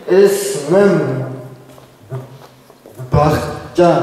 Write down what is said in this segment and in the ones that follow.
ismim Baxtjon.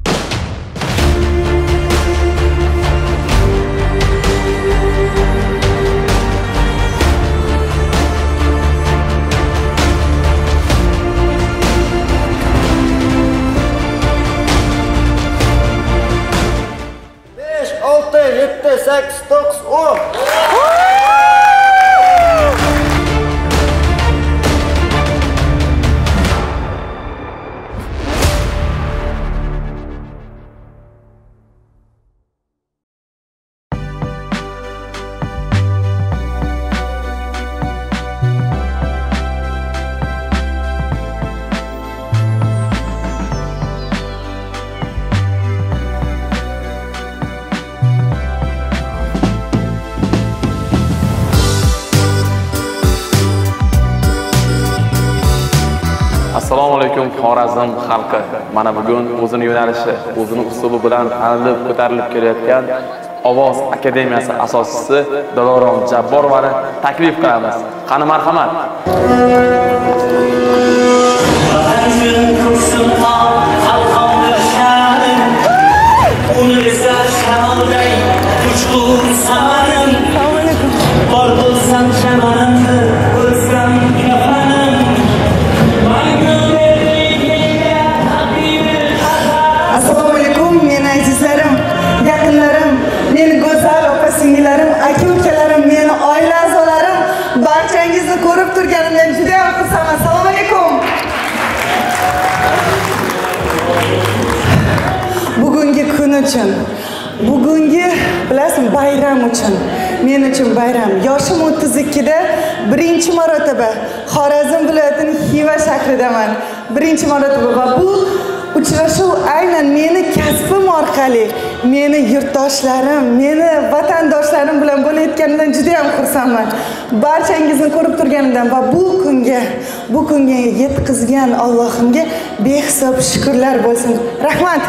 Assalomu alaykum Xorazm xalqi. Mana bugun o'zini yo'nalishi, o'zini uslubi bilan tanilib ko'tarilib kelayotgan Ovoz akademiyasi asoschisi Dilorom Jabborovani taklif qilamiz. Qani marhamat. Aka-ukalarim, meni oila a'zolarim, barchangizni ko'rib turganimdan juda ham xursandman. Assalomu alaykum. Bugungi kun uchun, bugungi bilasizmi, bayram uchun, men uchun bayram. Yoshim 32 da birinchi marotaba Xorazm viloyatining Xiva shahridaman. Birinchi marotaba va bu uchrashuv aynan meni kasbim orqali, meni yurtdoshlarim, meni vatandoshlarim bilan bo'layotganidan juda ham xursandman. Barchangizni ko'rib turganimdan va bu kunga yetkazgan Allohimga behisob shukrlar bo'lsin. Rahmat.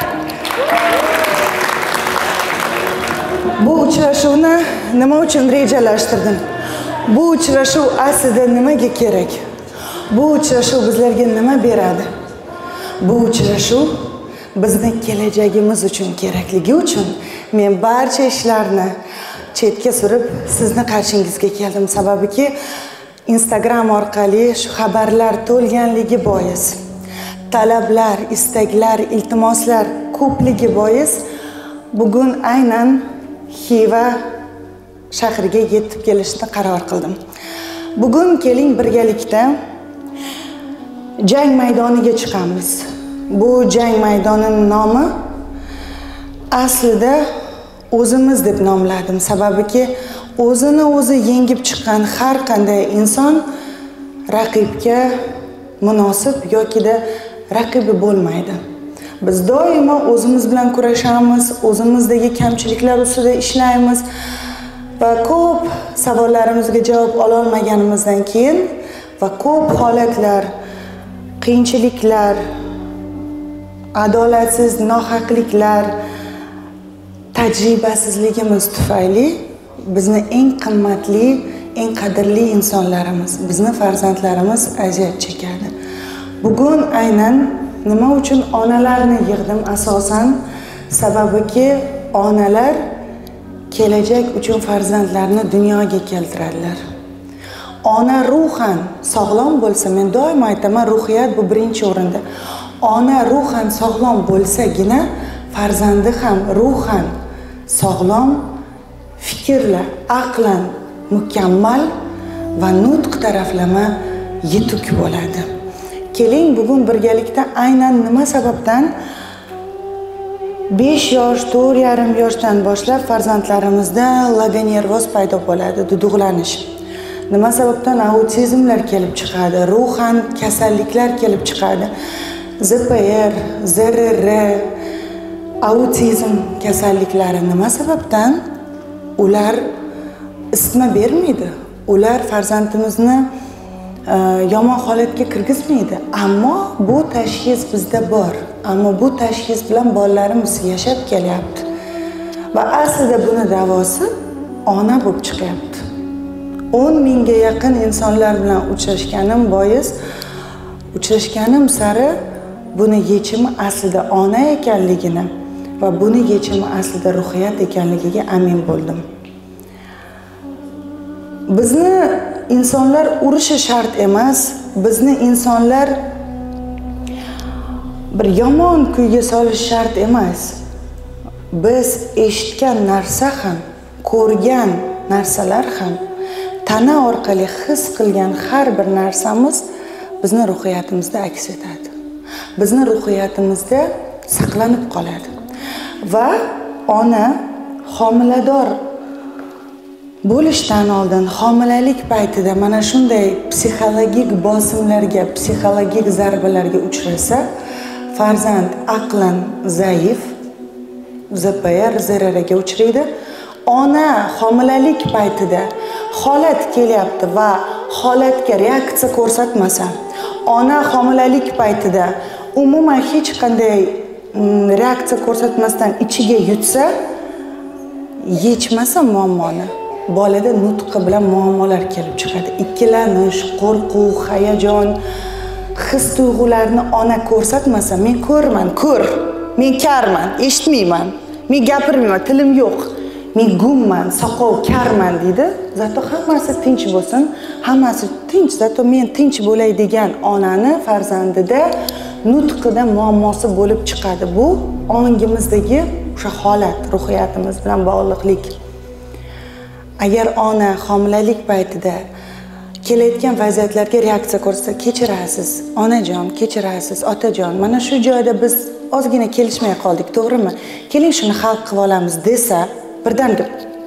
Bu uchrashuvni nima uchun rejalashtirdim? Bu uchrashuv aslida nimaga kerak? Bu uchrashuv bizlarga nima beradi? Bu uchrashuv bizni kelajagimiz uchun kerakligi uchun men barcha ishlarni chetga surib sizni qarshingizga keldim. Sababiki Instagram orqali shu xabarlar to'lganligi bois, talablar, istaklar, iltimoslar ko'pligi bois bugun aynan Xiva shahriga yetib kelishni qaror qildim. Bugun keling birgalikda jang maydoniga chiqamiz. Bu jang maydonining nomi aslida o'zimiz deb nomladim. Sababiki o'zini o'zi yengib chiqqan har qanday inson raqibga munosib yoki-da raqibi bo'lmaydi. Biz doimo o'zimiz bilan kurashamiz, o'zimizdagi kamchiliklar ustida ishlaymiz va ko'p savollarimizga javob ola olmaganimizdan keyin va ko'p holatlar, qiyinchiliklar, adolatsiz nohaqliklar, tajribasizligimiz tufayli bizni eng qimmatli, eng qadrli insonlarimiz, bizni farzandlarimiz aziyat chekadi. Bugun aynan nima uchun onalarni yig'dim asosan? Sababiki onalar kelajak uchun farzandlarni dunyoga keltiradilar. Ona ruhan sog'lom bo'lsa, men doim aytaman, ruhiyat bu birinchi o'rinda. Ona ruhan sog'lom bo'lsagina farzandi ham ruhan sog'lom, fikrla, aqlan mukammal va nutq taraflama yetuk bo'ladi. Keling bugun birgalikda aynan nima sababdan 5 yosh, 4,5 yoshdan boshlab farzandlarimizda lagonervoz paydo bo'ladi, duduqlanish. Nima sababdan autizmlar kelib chiqadi, ruhan kasalliklar kelib chiqadi. ZPR, ZRR, autizm kasalliklari nima sababdan? Ular isitma bermaydi. Ular farzandimizni yomon holatga kirgizmaydi. Ammo bu tashxis bizda bor. Ammo bu tashxis bilan bolalarimiz yashab kelyapti. Va aslida buni davosi ona bo'lib chiqyapti. 10 mingga yaqin insonlar bilan uchrashganim bois Uchrashganim sari buni yechimi aslida ona ekanligini va buni yechimi aslida ruhiyat ekanligiga amin bo'ldim. Bizni insonlar urishi shart emas, bizni insonlar bir yomon kuyga solish shart emas. Biz eshitgan narsa ham, ko'rgan narsalar ham, tana orqali his qilgan har bir narsamiz bizni ruhiyatimizda aks etadi. Bizni ruhiyatimizda saqlanib qoladi. Va ona homilador bo'lishdan oldin, homilalik paytida mana shunday psixologik bosimlarga, psixologik zarbalarga uchrasa, farzand aqlan zaif, ZPR, ZRRga uchraydi. Ona homilalik paytida holat kelyapti va holatga reaksiya ko'rsatmasa, ona homilalik paytida umuman hech qanday reaksiya ko'rsatmasdan ichiga yutsa, yechmasa muammoni, bolada nutqi bilan muammolar kelib chiqadi. Ikkilanish, qo'rquv, hayajon, his tuyg'ularni ona ko'rsatmasa, men ko'rman, men karman, eshitmayman, men gapirmayman, tilim yo'q, men gumman, soqov, karman deydi. Zato hammasi tinch bo'lsin, hammasi tinch, zato men tinch bo'lay degan onani farzandida nutqida muammosi bo'lib chiqadi. Bu ongimizdagi o'sha holat, ruhiyatimiz bilan bog'liqlik. Agar ona homilalik paytida kelayotgan vaziyatlarga reaksiya ko'rsatsa, kechirasiz, onajon, kechirasiz, otajon, mana shu joyda biz ozgina kelishmay qoldik, to'g'rimi? Keling shuni hal qilib olamiz desa, birdaniga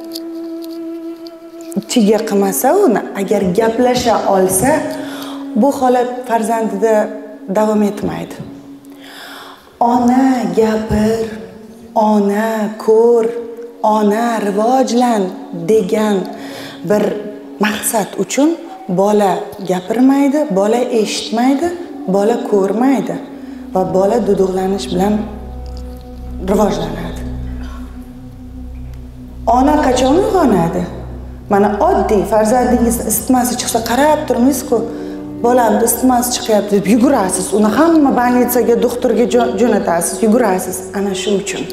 ichiga qilmasa uni, agar gaplasha olsa, bu holat farzandida davom etmaydi. Ona gapir, ona ko'r, ona rivojlan degan bir maqsad uchun bola gapirmaydi, bola eshitmaydi, bola ko'rmaydi va bola duduqlanish bilan rivojlanadi. Ona qachon uyg'onadi? Mana oddiy farzandingiz isitmasi chiqsa qarab turmaysiz-ku, bolamni isitmasi chiqyapti deb yugurasiz, uni hamma больницаga, doktorga jo'natasiz, yugurasiz. Ana shu uchun.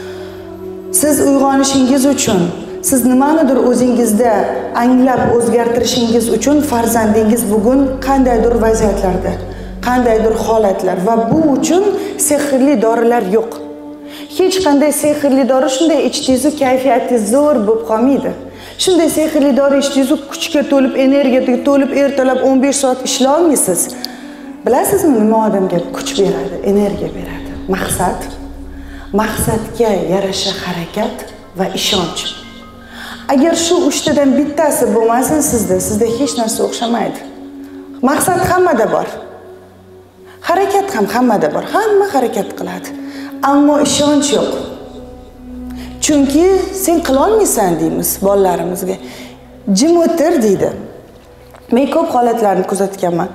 Siz uyg'onishingiz uchun, siz nimanidir o'zingizda anglab o'zgartirishingiz uchun farzandingiz bugun qandaydir vaziyatlarda, qandaydir holatlar va bu uchun sehrli dorilar yo'q. Hech qanday sehrli dori shunday ichdingiz-u kayfiyatingiz zo'r bo'lib qolmaydi. Shunday sehrli dori ichdingiz-u kuchga to'lib, energiyaga to'lib, ertalab 15 soat ishlay olmaysiz. Bilasizmi, nima odamga kuch beradi, energiya beradi? Maqsad. Maqsadga yarasha harakat va ishonch. Agar shu uchtadan bittasi bo'lmasin sizda hech narsa o'xshamaydi. Maqsad hammada bor. Harakat ham hammada bor. Hamma harakat qiladi. Ammo ishonch yo'q. Chunki sen qila olmaysan deymiz bolalarimizga. Jim o'tir deydi. Men ko'p holatlarni kuzatganman.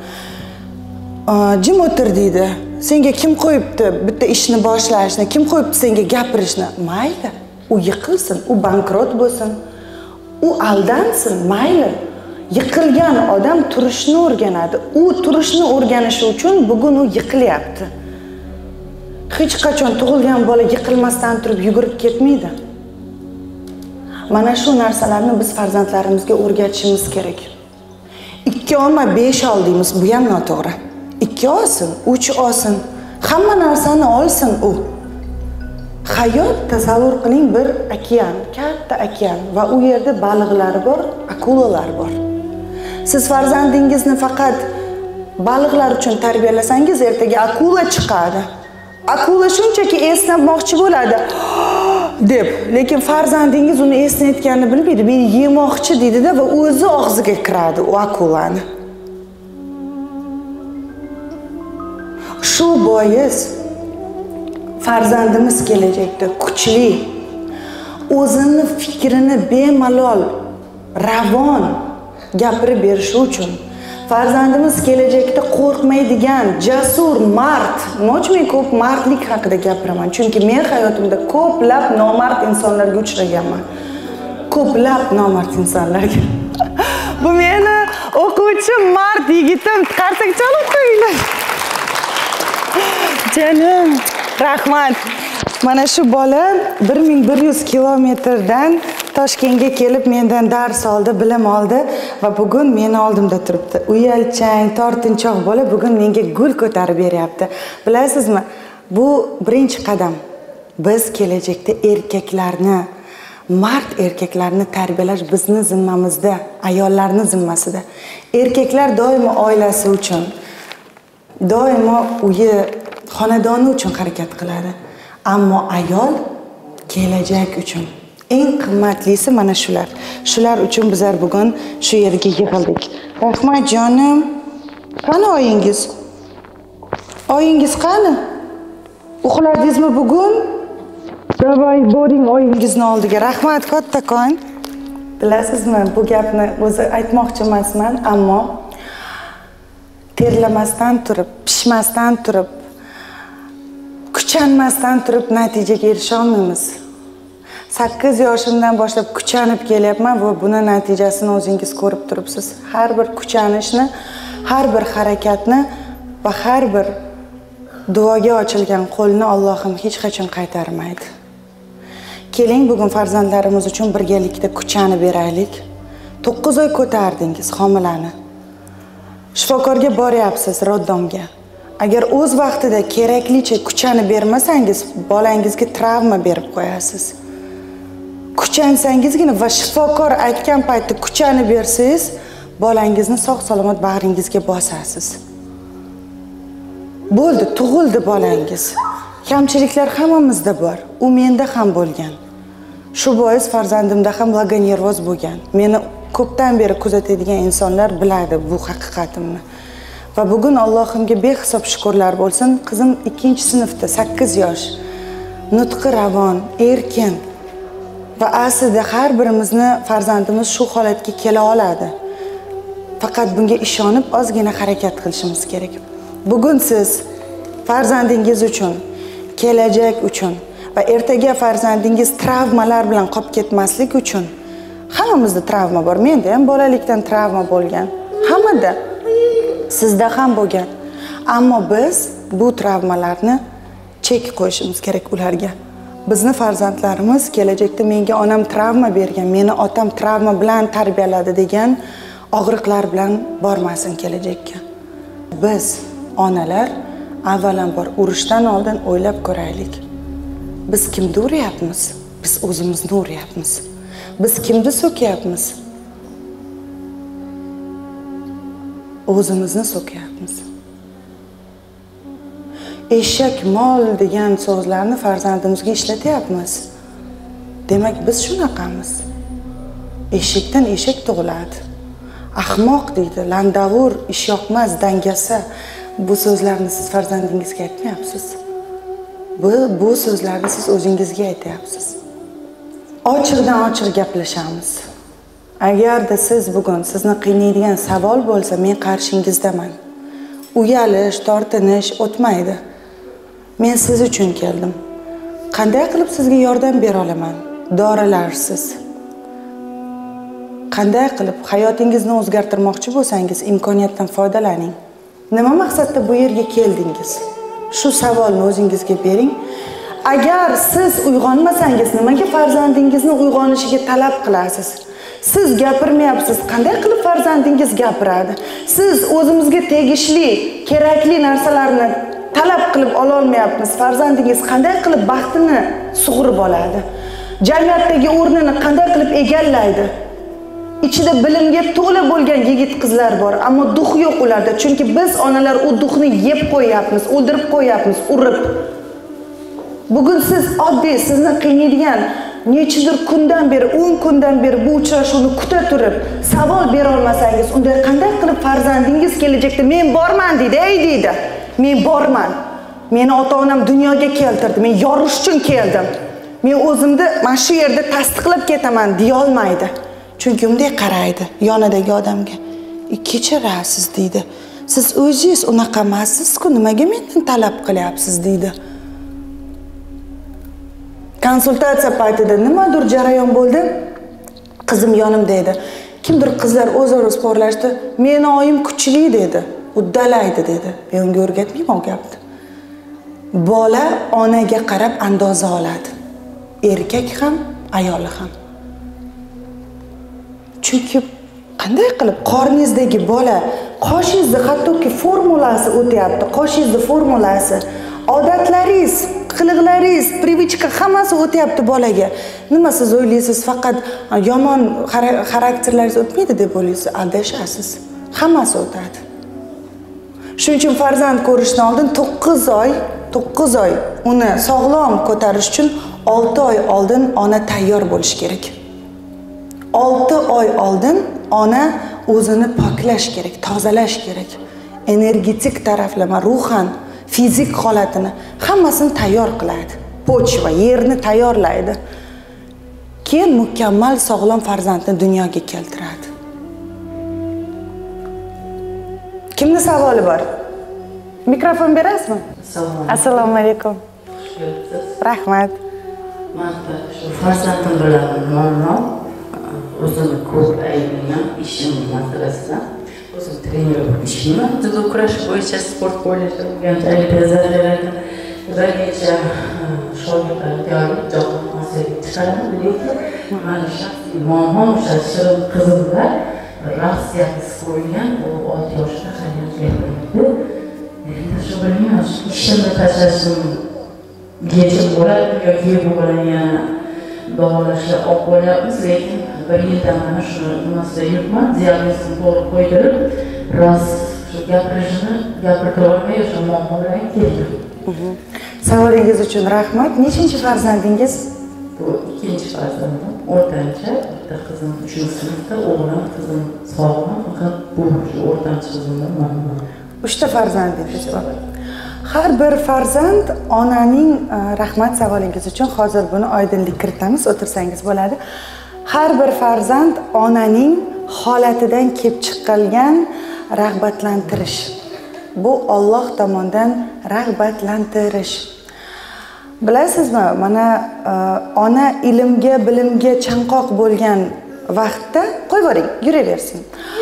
Jim o'tir deydi. Senga kim qo'yibdi bitta ishni boshlashni, kim qo'yibdi senga gapirishni? Mayli, u yiqilsin, u bankrot bo'lsin, u aldansin, mayli. Yiqilgan odam turishni o'rganadi. U turishni o'rganishi uchun bugun u yiqilyapti. Hech qachon tug'ilgan bola yiqilmasdan turib yugurib ketmaydi. Mana shu narsalarni biz farzandlarimizga o'rgatishimiz kerak. 2 olma 5 ol deymiz, bu ham noto'g'ri. 2 olsin, 3 olsin, hamma narsani olsin u. Hayot tasavvur qiling bir okean, katta okean va u yerda baliqlar bor, akulalar bor. Siz farzandingizni faqat baliqlar uchun tarbiyalasangiz, ertaga akula chiqadi. Akula shunchaki esnamoqchi bo'ladi deb, lekin farzandingiz uni esnayotganini bilmaydi, meni yemoqchi deydi-da va o'zi og'ziga kiradi u akulani. Shu bois farzandimiz kelajakda kuchli, o'zini fikrini bemalol, ravon gapirib berishi uchun, farzandimiz kelajakda qo'rqmaydigan, jasur, mard. Men ko'p mardlik haqida gapiraman, chunki men hayotimda ko'plab nomard insonlarga uchraganman. Ko'plab nomard insonlarga. Bu meni o'quvchi mard yigitim, qarsak chalib qo'yinglar. Canım, rahmat. Mana shu bola 1100 kilometrdan Toshkentga kelib mendan dars oldi, bilim oldi va bugun meni oldimda turibdi. Uyalchang, tortinchoq bola bugun menga gul ko'tarib beryapti. Bilasizmi? Bu birinchi qadam. Biz kelajakda erkaklarni, mard erkaklarni tarbiyalash bizni zimmamizda, ayollarning zimmasida. Erkaklar doimo oilasi uchun, doimo uyi, xonadoni uchun harakat qiladi. Ammo ayol kelajak uchun. Eng qimmatlisi mana shular. Shular uchun bizlar bugun shu yerga yig'ildik. Rahmat jonim. Qani oyingiz? Oyingiz qani? Uxladingizmi bugun? Davay boring oyingizni oldiga. Rahmat kattakon. Bilasizmi, bu gapni o'zi aytmoqchi emasman, ammo terlamasdan turib, pishmasdan turib, kuchanmasdan turib natijaga erisha olmaymiz. 8 yoshimdan boshlab kuchanib kelyapman va buni natijasini o'zingiz ko'rib turibsiz. Har bir kuchanishni, har bir harakatni va har bir duoga ochilgan qo'lni Allohim hech qachon qaytarmaydi. Keling, bugun farzandlarimiz uchun birgalikda kuchani beraylik. 9 oy ko'tardingiz homilani. Shifokorga boryapsiz, roddomga. Agar o'z vaqtida keraklicha kuchani bermasangiz, bolangizga travma berib qo'yasiz. Kuchansangizgina va shifokor aytgan paytda kuchani bersangiz, bolangizni sog'-salomat bag'ringizga bosasiz. Bo'ldi, tug'ildi bolangiz. Kamchiliklar hammamizda bor. U menda ham bo'lgan. Shu bois farzandimda ham lagonervoz bo'lgan. Meni ko'pdan beri kuzatadigan insonlar biladi bu haqiqatimni. Va bugun Allohimga behisob shukrlar bo'lsin. Qizim 2-sinfda, 8 yosh. Nutqi ravon, erkin. Va aslida har birimizni farzandimiz shu holatga kela oladi. Faqat bunga ishonib ozgina harakat qilishimiz kerak. Bugun siz farzandingiz uchun, kelajak uchun va ertaga farzandingiz travmalar bilan qolib ketmaslik uchun, hammamizda travma bor. Menda ham bolalikdan travma bo'lgan. Hammada, sizda ham bo'lgan. Ammo biz bu travmalarni chek qo'yishimiz kerak ularga. Bizni farzandlarimiz kelajakda menga onam travma bergan, meni otam travma bilan tarbiyaladi degan og'riqlar bilan bormasin kelajakka. Biz onalar avvalambor urushdan oldin o'ylab ko'raylik. Biz kimni uryapmiz? Biz o'zimizni uryapmiz. Biz kimni so'kyapmiz? O'zimizni so'kyapmiz. Eshak, mol degan so'zlarni farzandimizga ishlatyapmiz. Demak, biz shunaqamiz. Eshakdan eshak tug'iladi. Ahmoq deydi, landavur, ishyoqmas, dangasa. Bu so'zlarni siz farzandingizga aytmayapsiz. Bu so'zlarni siz o'zingizga aytyapsiz. Ochiqdan ochiq gaplashamiz. Agarda siz bugun sizni qiynaydigan savol bo'lsa, men qarshingizdaman. Uyalish, tortinish o'tmaydi. Men siz uchun keldim. Qanday qilib sizga yordam bera olaman? Dorilarsiz. Qanday qilib hayotingizni o'zgartirmoqchi bo'lsangiz, imkoniyatdan foydalaning. Nima maqsadda bu yerga keldingiz? Shu savolni o'zingizga bering. Agar siz uyg'onmasangiz, nimaga farzandingizni uyg'onishiga talab qilasiz? Siz gapirmayapsiz, qanday qilib farzandingiz gapiradi? Siz o'zimizga tegishli, kerakli narsalarni talab qilib ola olmayapmiz. Farzandingiz qanday qilib baxtini sug'urib oladi? Jamiyatdagi o'rnini qanday qilib egallaydi? Ichida bilimga to'la bo'lgan yigit qizlar bor, ammo duh yo'q ularda. Chunki biz onalar u duhni yeb qo'yapmiz, o'ldirib qo'yapmiz, urib. Bugun siz oddiy, sizni qiynaydigan nechidir kundan beri, 10 kundan beri bu uchrashuvni kuta turib, savol bera olmasangiz, unda qanday qilib farzandingiz kelajakda men borman deydi, deydi. Men borman. Meni ota-onam dunyoga keltirdi. Men yorish uchun keldim. Men o'zimni mana shu yerda tasdiqlab ketaman deya olmaydi. Chunki unday qaraydi yonidagi odamga. Kechirasiz deydi. Siz o'zingiz unaqa emassiz-ku, nimaga mendan talab qilyapsiz deydi. Konsultatsiya paytida nimadir jarayon bo'ldi. Qizim yonimda edi. Kimdir qizlar o'zaro sporlashdi. Meni oyim kuchli dedi. Uddalaydi dedi. Men unga o'rgatmayman o gapni. bola onaga qarab andoza oladi. Erkak ham, ayoli ham. Chunki qanday qilib qorningizdagi bola qoshingizni hattoki formulasi o'tyapti. Qoshingizni formulasi, odatlaringiz, qiliqlaringiz, privichka hammasi o'tyapti bolaga. Nima siz o'ylaysiz, faqat yomon xarakterlaringiz o'tmaydi deb o'ylaysiz? Adashasiz. Hammasi o'tadi. Shuning uchun farzand ko'rishdan oldin 9 oy uni sog'lom ko'tarish uchun 6 oy oldin ona tayyor bo'lish kerak. 6 oy oldin ona o'zini poklash kerak, tozalash kerak. Energetik taraflama, ruhan, fizik holatini hammasini tayyor qiladi. Pochva, yerni tayyorlaydi. Keyin mukammal sog'lom farzandni dunyoga keltiradi. Kimni savoli bor? Mikrofon berasizmi? Assalomu alaykum. Rahmat. Men shu farzandim bilan muammo, o'zimni ko'p aytmayman, ishim masalasidan. O'zim trener bo'lib ishlayman. Dzyudo kurash bo'yicha sport kollejida o'qigan olimpiadalarga bir necha shogirdlarga jo'natib chiqaraman. Lekin mana shaxsiy muammo o'sha shirin qizimda Rossiyada qo'ygan, u 6 yoshda hayot berdi. Endi shu bilmayman, ishimni tashlashim yechim bo'ladimi yoki bu bilan yana davolashga olib qo'yapmiz, lekin bir yildan mana shu nimasida yuribman, diagnozini to'g'ri qo'ydirib, biroz shu gapirib olmay o'sha muammo bilan keldim. Savolingiz uchun rahmat. Nechinchi farzandingiz? Bu ikkinchi farzandim, o'rtancha, bitta qizim 3-sinfda, o'g'lim, qizim sog'lom, faqat bu o'rtancha qizimda muammo. 3 ta farzandingiz bor. Har bir farzand onaning, rahmat savolingiz uchun, hozir buni oydinlik kiritamiz, o'tirsangiz bo'ladi. Har bir farzand onaning holatidan kelib chiqilgan rag'batlantirish. Bu Alloh tomonidan rag'batlantirish. Bilasizmi, mana ona ilmga, bilimga chanqoq bo'lgan vaqtda qo'yvoring, yuraversin.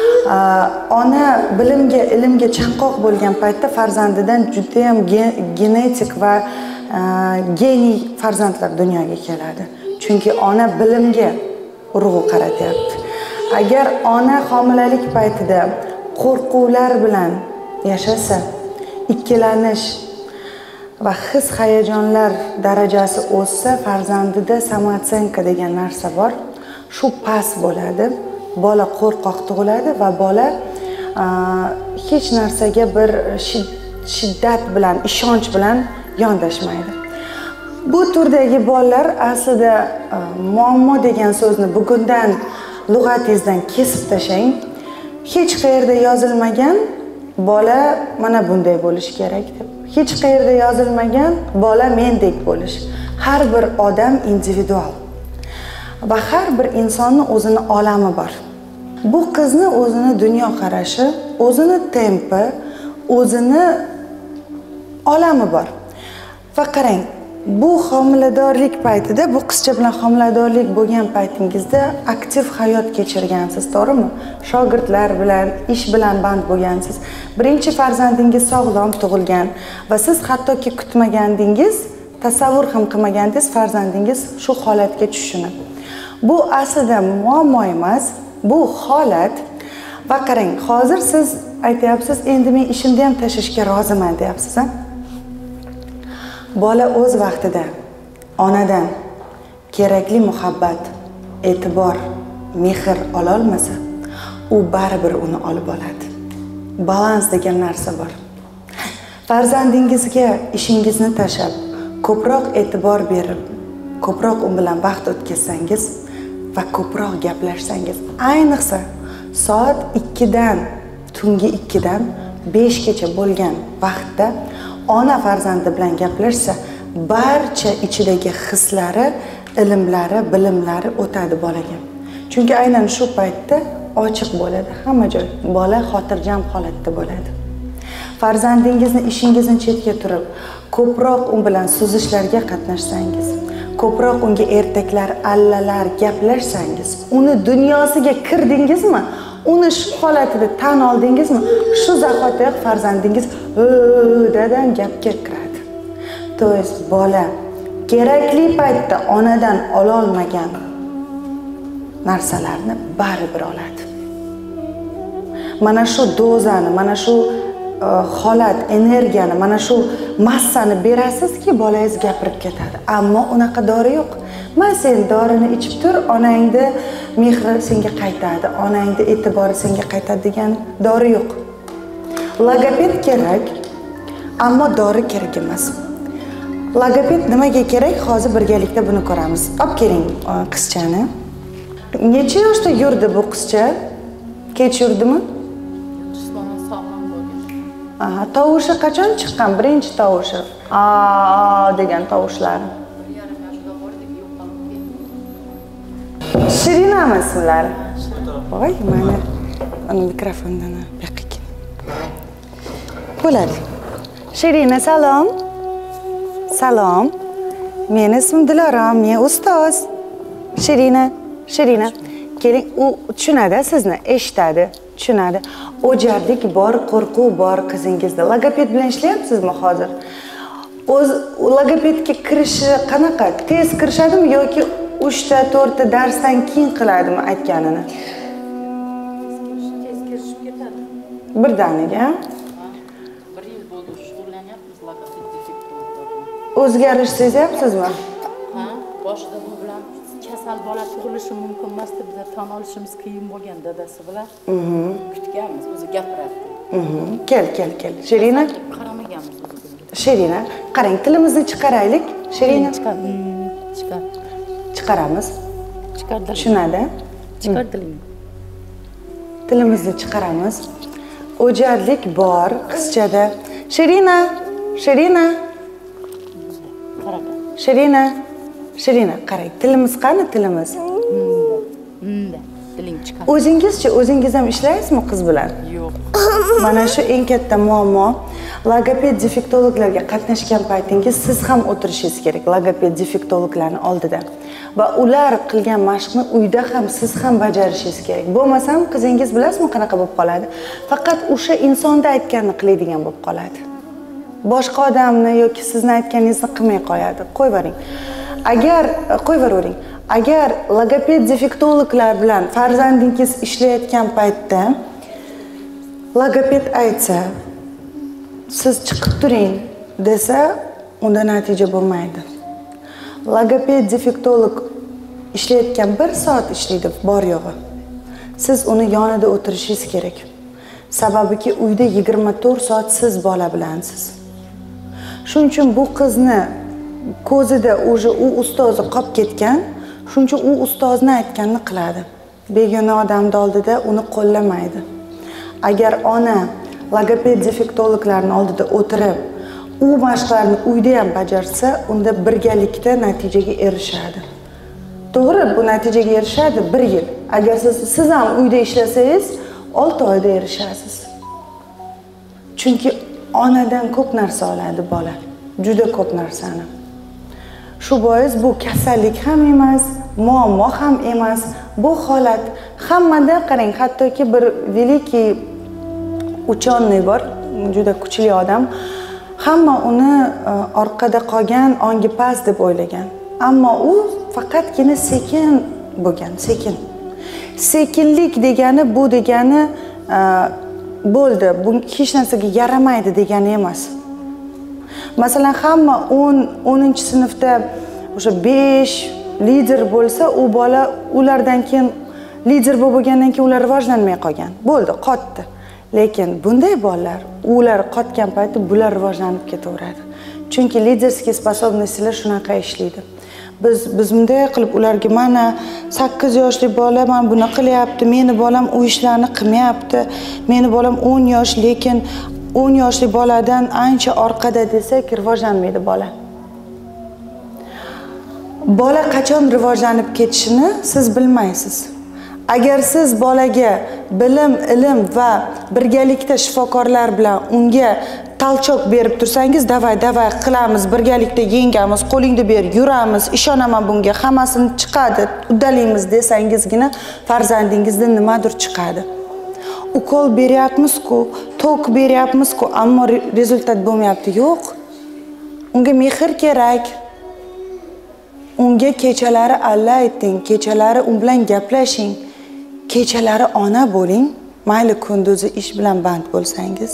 Ona bilimga, ilmga chanqoq bo'lgan paytda farzandidan juda ham genetik va geniy farzandlar dunyoga keladi. Chunki ona bilimga urg'u qaratyapti. Agar ona homilalik paytida qo'rquvlar bilan yashasa, ikkilanish va his hayajonlar darajasi o'ssa, farzandida samotsenka degan narsa bor. Shu past bo'ladi. Bola qo'rqoq tug'iladi va bola hech narsaga bir shiddat bilan, ishonch bilan yondashmaydi. Bu turdagi bolalar aslida muammo degan so'zni bugundan lug'atingizdan kesib tashlang. Hech qayerda yozilmagan bola mana bunday bo'lish kerak deb. Hech qayerda yozilmagan bola mendek bo'lish. Har bir odam individual. Va har bir insonning o'zini olami bor. Bu qizni o'zini dunyo qarashi, o'zini tempi, o'zini olami bor. Va qarang, bu homiladorlik paytida, bu qizcha bilan homiladorlik bo'lgan paytingizda aktiv hayot kechirgansiz, to'g'rimi? Shogirdlar bilan, ish bilan band bo'lgansiz. Birinchi farzandingiz sog'lom tug'ilgan va siz hattoki kutmagandingiz, tasavvur ham qilmagandingiz farzandingiz shu holatga tushishini. Bu aslida muammo emas, bu holat. Va qarang, hozir siz aytyapsiz, endi men ishimni ham tashlashga roziman deyapsiz, ha? Bola o'z vaqtida onadan kerakli muhabbat, e'tibor, mehr ola olmasa, u baribir uni olib oladi. Balans degan narsa bor. Farzandingizga ishingizni tashlab, ko'proq e'tibor berib, ko'proq u bilan vaqt o'tkazsangiz va ko'proq gaplashsangiz, ayniqsa soat 2 dan, tungi 2 dan 5 gacha bo'lgan vaqtda ona farzandi bilan gaplashsa, barcha ichidagi hislari, ilmlari, bilimlari o'tadi bolaga. Chunki aynan shu paytda ochiq bo'ladi hamma joy. Bola xotirjam holatda bo'ladi. Farzandingizni ishingizni chetga turib, ko'proq u bilan suzishlarga qatnashsangiz, ko'proq unga ertaklar, allalar gaplashsangiz, uni dunyosiga kirdingizmi, uni shu holatida tan oldingizmi, shu zahotiyoq farzandingiz dadan gapga kiradi. To есть bola kerakli paytda onadan ololmagan narsalarni baribir oladi. Mana shu dozani, mana shu holat, energiyani, mana shu massani berasizki, bolangiz gapirib ketadi. Ammo unaqa dori yo'q. Men sen dorini ichib tur, onangni mehri senga qaytadi, onangni e'tibori senga qaytadi degan dori yo'q. Logoped kerak, ammo dori kerak emas. Logoped nimaga kerak? Hozir birgalikda buni ko'ramiz. Olib keling qizchani. Necha yoshda yurdi bu qizcha? Kech yurdimi? Aha, tovushi qachon chiqqan? Birinchi tovushi. Degan tovushlari. Shirinami sizlar? Voy, mana uni mikrofondan yoqqikin. Bo'ladi. Shirina, salom. Salom. Meni ismim Dilorom, men ustoz. Shirina. Keling, u tushunadi sizni, eshitadi, tushunadi. O'jarlik bor, qo'rquv bor qizingizda. Logoped bilan ishlayapsizmi hozir? O'z logopedga kirishi qanaqa? Tez kirishadimi yoki 3 ta 4 ta darsdan keyin qiladimi aytganini? Tez kirishib ketadi. Birdaniga. 1 yil bo'ldi shug'ullanyapmiz logoped defektologlar. O'zgarish sezyapsizmi? Ha, boshida bu bilan kasal bola tug'ilishi mumkin emas deb biz tan olishimiz qiyin bo'lgan dadasi bilan. Kutganmiz, o'zi gapiradi. Kel. Shirina. Qaramaganmiz o'zi. Shirina, qarang, tilimizni chiqaraylik. Shirina, Chiqar. chiqaramiz. Chiqardi. Tushunadi? Chiqardiling. Tilimizni chiqaramiz. O'jarlik bor qizchada. Shirina. Shirina, qarang, tilimiz qani tilimiz? Diling chiqar. O'zingiz ham ishlaysizmi qiz bilan? Yo'q. Mana shu eng katta muammo. Logoped defektologlarga qatnashgan paytingiz siz ham o'tirishingiz kerak logoped defektologlarning oldida. Va ular qilgan mashqni uyda ham siz ham bajarishingiz kerak. Bo'lmasam qizingiz bilasizmi qanaqa bo'lib qoladi? Faqat o'sha insonda aytganini qiladigan bo'lib qoladi. Boshqa odamni yoki sizni aytganingizni qilmay qo'yadi. Qo'yavering. Agar logoped defektologlar bilan farzandingiz ishlayotgan paytda logoped aytsa, siz chiqib turing desa, unda natija bo'lmaydi. Logoped defektolog ishlayotgan 1 soat ishlaydi bor yo'g'i. Siz uni yonida o'tirishingiz kerak. Sababiki uyda 24 soat siz bola bilansiz. Shuning uchun bu qizni ko'zida u ustozi qolib ketgan, shuning uchun u ustozni aytganini qiladi. Begona odamning oldida uni qo'llamaydi. Agar ona logoped defektologlarning oldida o'tirib, u mashqlarni uyda ham bajarsa, unda birgalikda natijaga erishadi. To'g'ri, bu natijaga erishadi 1 yil. Agar siz ham uyda ishlasangiz, 6 oyda erishasiz. Chunki onadan ko'p narsa oladi bola. Juda ko'p narsani. Shu bois bu kasallik ham emas, muammo ham emas. Bu holat hammada qarang, hattoki bir veliki uchonniy bor, juda kuchli odam. Hamma uni orqada qolgan, ongi past deb o'ylagan. Ammo u faqatgina sekin bo'lgan, sekin. Sekinlik degani bu degani bo'ldi, bu hech narsaga yaramaydi degani emas. Masalan, hamma 10-sinfda o'sha 5 lider bo'lsa, u bola ulardan keyin lider bo'lgandan keyin ular rivojlanmay qolgan. Bo'ldi, qotdi. Lekin bunday bolalar, ular qotgan paytda bular rivojlanib ketaveradi. Chunki liderskiy sposobnostlar shunaqa ishlaydi. Biz bunday qilib ularga mana 8 yoshli bola mana buni qilyapti, meni bolam u ishlarni qilmayapti, meni bolam 10 yosh, lekin 10 yoshli boladan ancha orqada desak, rivojlanmaydi bola. Bola qachon rivojlanib ketishini siz bilmaysiz. Agar siz bolaga bilim, ilm va birgalikda shifokorlar bilan unga talchoq berib tursangiz, davay qilamiz, birgalikda yengamiz, qo'lingni ber, yuramiz, ishonaman bunga, hammasini chiqadi, uddalaymiz desangizgina farzandingizda nimadir chiqadi. Ukol beryapmiz-ku, tok beryapmiz-ku, ammo rezultat bo'lmayapti. Yo'q. Unga mehr kerak. Unga kechalari alla ayting, kechalari u bilan gaplashing. Kechalari ona bo'ling. Mayli kunduzi ish bilan band bo'lsangiz.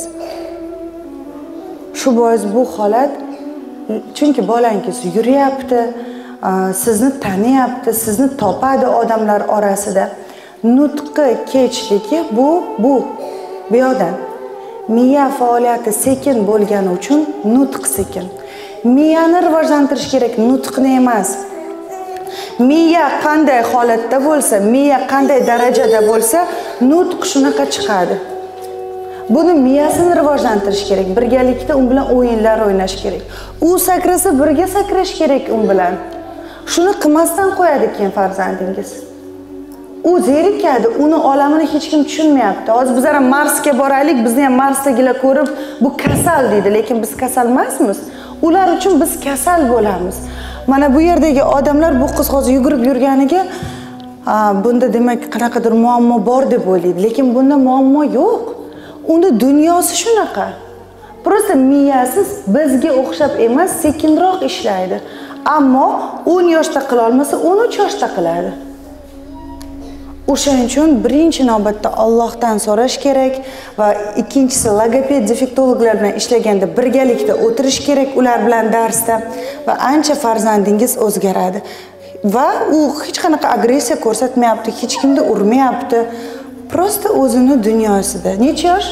Shu bois bu holat, chunki bolangiz yuryapti, sizni taniyapti, sizni topadi odamlar orasida. Nutqi kechligi bu yoqdan. Miya faoliyati sekin bo'lgani uchun nutq sekin. Miyani rivojlantirish kerak, nutqni emas. Miya qanday holatda bo'lsa, miya qanday darajada bo'lsa, nutq shunaqa chiqadi. Buni miyasini rivojlantirish kerak. Birgalikda u bilan o'yinlar o'ynash kerak. U sakrasa birga sakrash kerak u bilan. Shuni qilmasdan qo'yadi keyin farzandingiz. U zerikadi, uni olamini hech kim tushunmayapti. Hozir bizlar ham Marsga boraylik, bizni ham Marsdagilar ko'rib, bu kasal deydi, lekin biz kasal emasmiz. Ular uchun biz kasal bo'lamiz. Mana bu yerdagi odamlar bu qiz hozir yugurib yurganiga, bunda demak qanaqadir muammo bor deb o'ylaydi, lekin bunda muammo yo'q. Uni dunyosi shunaqa. Prosta miyasi bizga o'xshab emas, sekinroq ishlaydi. Ammo 10 yoshda qila olmasa, 13 yoshda qiladi. O'shaning uchun birinchi navbatda Allohdan so'rash kerak va ikkinchisi logoped defektologlar bilan ishlaganda birgalikda o'tirish kerak ular bilan darsda va ancha farzandingiz o'zgaradi. Va u hech qanaqa agressiya ko'rsatmayapti, hech kimni urmayapti. Prosta o'zini dunyosida. Necha yosh?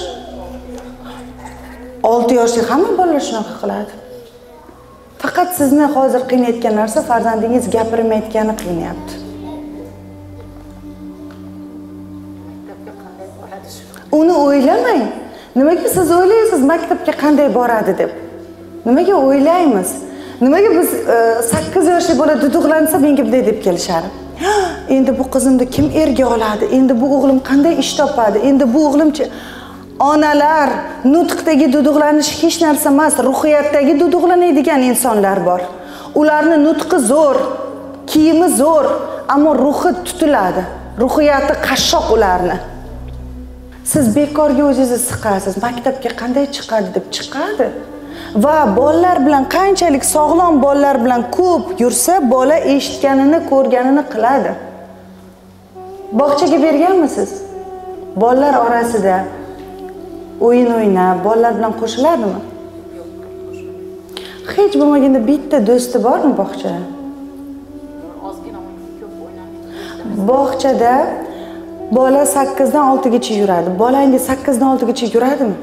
6 yoshli hamma bolalar shunaqa qiladi. Faqat sizni hozir qiynayotgan narsa farzandingiz gapirmayotgani qiynayapti. Uni o'ylamang. Nimaga siz o'ylaysiz maktabga qanday boradi deb? Nimaga o'ylaymiz? Nimaga biz 8 yoshli bola duduqlansa menga bunday deb kelishadi. Endi bu qizimni kim erga oladi? Endi bu o'g'lim qanday ish topadi? Endi bu o'g'limchi? Onalar, nutqdagi duduqlanish hech narsa emas, ruhiyatdagi duduqlanadigan insonlar bor. Ularning nutqi zo'r, kiyimi zo'r, ammo ruhi tutiladi. Ruhiyati qashshoq ularni. Siz bekorga o'zingizni siqasiz. Maktabga qanday chiqadi deb chiqadi. Va bolalar bilan qanchalik sog'lom bolalar bilan ko'p yursa, bola eshitganini, ko'rganini qiladi. Bog'chaga berganmisiz? Bolalar orasida o'yin o'ynab, bolalar bilan qo'shiladimi? Hech bo'lmaganda bitta do'sti bormi bog'chada? Ozgina ko'p o'ynaydi. Bog'chada bola 8 dan 6 gacha yuradi. Bolangiz 8 dan 6 gacha yuradimi?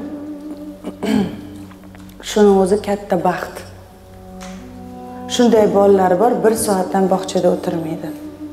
Shuning o'zi katta baxt. Shunday bolalar bor, 1 soatdan bog'chada o'tirmaydi.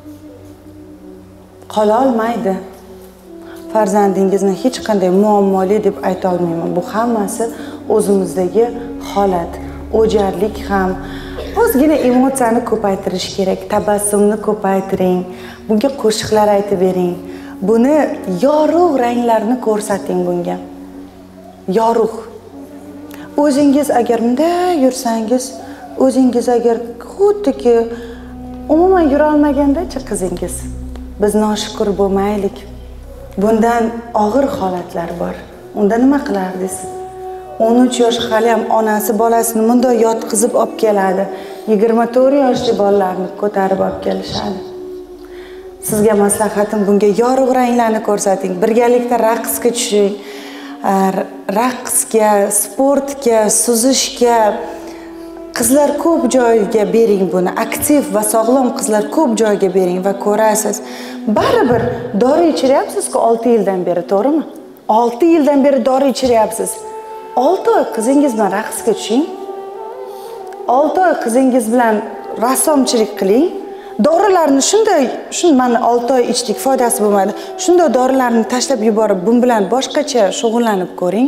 Qola olmaydi. Farzandingizni hech qanday muammoli deb ayta olmayman. Bu hammasi o'zimizdagi holat. O'jarlik ham. Ozgina emotsiyani ko'paytirish kerak. Tabassumni ko'paytiring. Bunga qo'shiqlar aytib bering. Buni yorug' ranglarni ko'rsating bunga. Yorug'. O'zingiz agar bunday yursangiz, o'zingiz agar xuddiki umuman yura olmagandacha qizingiz, biz noshukur bo'lmaylik. Bundan og'ir holatlar bor. Unda nima qilardingiz? 13 yosh hali ham onasi bolasini bunday yotqizib olib keladi. 24 yoshli bolalarni ko'tarib olib kelishadi. Sizga maslahatim bunga yorug' ranglarni ko'rsating. Birgalikda raqsga tushing. Raqsga, sportga, suzishga qizlar ko'p joyga bering buni. Aktiv va sog'lom qizlar ko'p joyga bering va ko'rasiz. Baribir dori ichiryapsiz-ku 6 yildan beri, to'g'rimi? 6 yildan beri dori ichiryapsiz. 6 oy qizingiz bilan raqsga tushing. 6 oy qizingiz bilan rassomchilik qiling. Dorilarni shuni mana 6 oy ichdik, foydasi bo'lmadi. Shunday dorilarni tashlab yuborib, bun bilan boshqacha shug'ullanib ko'ring.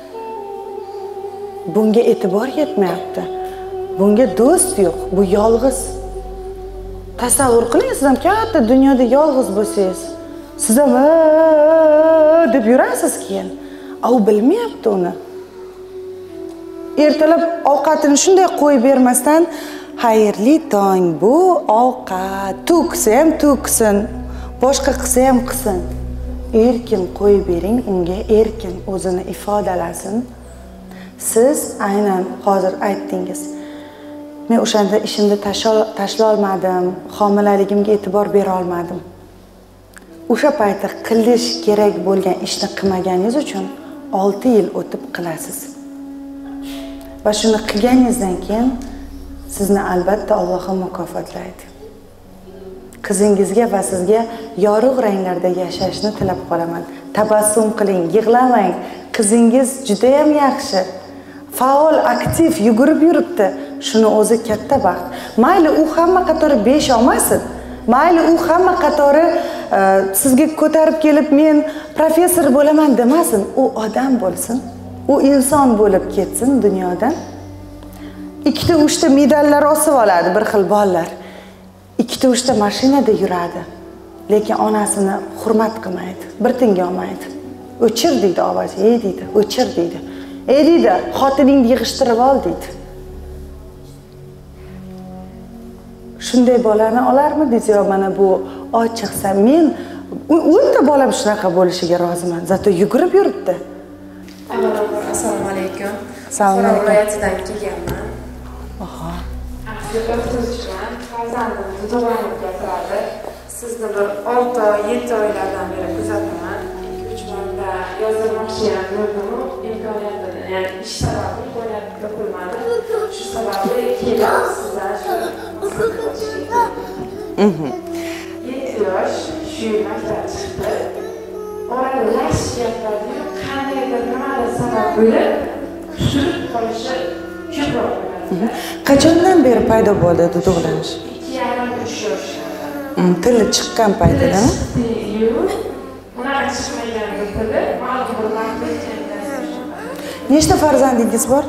Bunga e'tibor yetmayapti. Bunga do'st yo'q, bu yolg'iz. Tasavvur qiling, siz ham katta dunyoda yolg'iz bo'lsangiz. Siz ham deb yurasiz keyin. U bilmayapti uni. Ertalab ovqatini shunday qo'yib bermasdan, xayrli tong, bu ovqat, to'ksa ham to'ksin, boshqa qilsa ham qilsin. Erkin qo'yib bering, unga erkin o'zini ifodalasin. Siz aynan hozir aytdingiz. Men o'shanda ishimni tashlay olmadim, homilaligimga e'tibor bera olmadim. O'sha paytda qilish kerak bo'lgan ishni qilmaganingiz uchun 6 yil o'tib qilasiz. Va shuni qilganingizdan keyin sizni albatta Allohim mukofotlaydi. Qizingizga va sizga yorug' ranglarda yashashni tilab qolaman. Tabassum qiling, yig'lamang. Qizingiz juda ham yaxshi. Faol, aktiv yugurib yuribdi. Shuni o'zi katta baxt. Mayli u hamma qatori 5 olmasin. Mayli u hamma qatori sizga ko'tarib kelib men professor bo'laman demasin. U odam bo'lsin. U inson bo'lib ketsin dunyodan. 2-3 medallar osib oladi bir xil bolalar. 2-3 mashinada yuradi. Lekin onasini hurmat qilmaydi. Bir tinga olmaydi. O'chir deydi ovozi, deydi, o'chir deydi. Deydi, xotiningni yig'ishtirib ol deydi. Shunday bolani olarmidingiz yo mana bu ochiqsa men 10 bolam shunaqa bo'lishiga roziman. Zato yugurib yuribdi. Assalomu alaykum. Assalomu alaykum. Viloyatidan kelganman. Oha. O'qituvchiman. Farzandim tug'ilib gapiradi. Sizni bir 6 oy, 7 oylardan beri kuzataman. 2-3 marta yozdirmoqchi ham yurdim, imkoniyatini, ya'ni ish sababi imkoniyat topilmadi. Shu sababli kelib sizdan shu 7 yosh shu maktab chiqdi. Orada lash gapiradi, qandaydir nimadir sabab bo'lib tushirib qolishi ko'proq bo'ladi. Qachondan beri paydo bo'ldi duduqlanish? 2,5-3 yosh. Tili chiqqan paytida. Unaqa chiqmagan tili, ma'lum bir vaqtda Nechta farzandingiz bor?